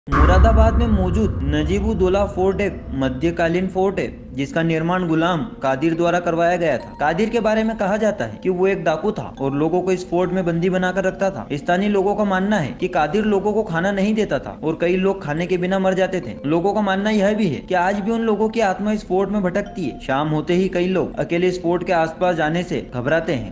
मुरादाबाद में मौजूद नजीबुद्दौला फोर्ट एक मध्यकालीन फोर्ट है जिसका निर्माण गुलाम कादिर द्वारा करवाया गया था। कादिर के बारे में कहा जाता है कि वो एक डाकू था और लोगों को इस फोर्ट में बंदी बनाकर रखता था। स्थानीय लोगों का मानना है कि कादिर लोगों को खाना नहीं देता था और कई लोग खाने के बिना मर जाते थे। लोगों का मानना यह भी है कि आज भी उन लोगों की आत्मा इस फोर्ट में भटकती है। शाम होते ही कई लोग अकेले इस फोर्ट के आसपास जाने से घबराते हैं।